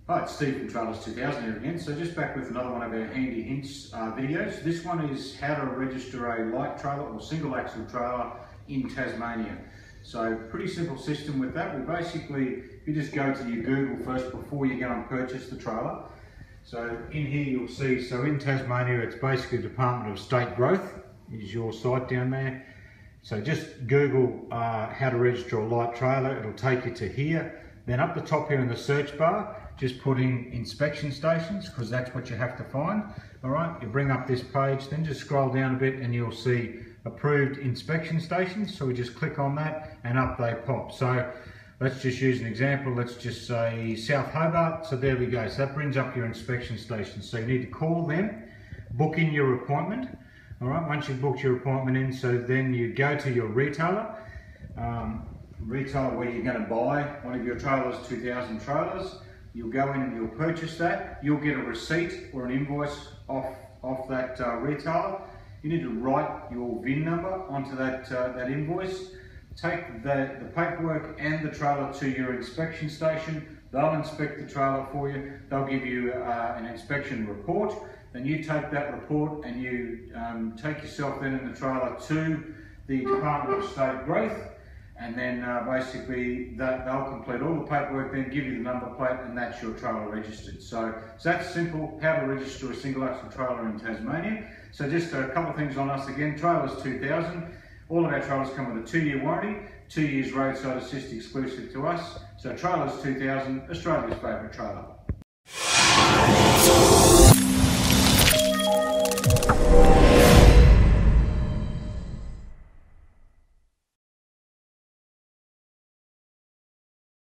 Hi, it's Steve from Trailers 2000 here again. So just back with another one of our handy hints videos. This one is how to register a light trailer or single axle trailer in Tasmania. So pretty simple system with that. We basically, you just go to your Google first before you go and purchase the trailer. So in here you'll see, so in Tasmania it's basically Department of State Growth is your site down there. So just Google how to register a light trailer, it'll take you to here. Then up the top here in the search bar, just put in inspection stations because that's what you have to find. All right, you bring up this page, then just scroll down a bit and you'll see approved inspection stations. So we just click on that and up they pop. So let's just use an example. Let's just say South Hobart. So there we go. So that brings up your inspection stations. So you need to call them, book in your appointment. All right, once you've booked your appointment in, so then you go to your retailer. Retailer where you're going to buy one of your trailers, 2000 trailers. You'll go in and you'll purchase that. You'll get a receipt or an invoice off that retailer. You need to write your VIN number onto that invoice. Take the paperwork and the trailer to your inspection station. They'll inspect the trailer for you. They'll give you an inspection report. Then you take that report and you take yourself then in the trailer to the Department of State Growth. And then basically they'll complete all the paperwork, then give you the number plate, and that's your trailer registered. So that's simple, how to register a single axle trailer in Tasmania. So just a couple of things on us again. Trailers 2000, all of our trailers come with a 2-year warranty, 2 years roadside assist exclusive to us. So Trailers 2000, Australia's favourite trailer.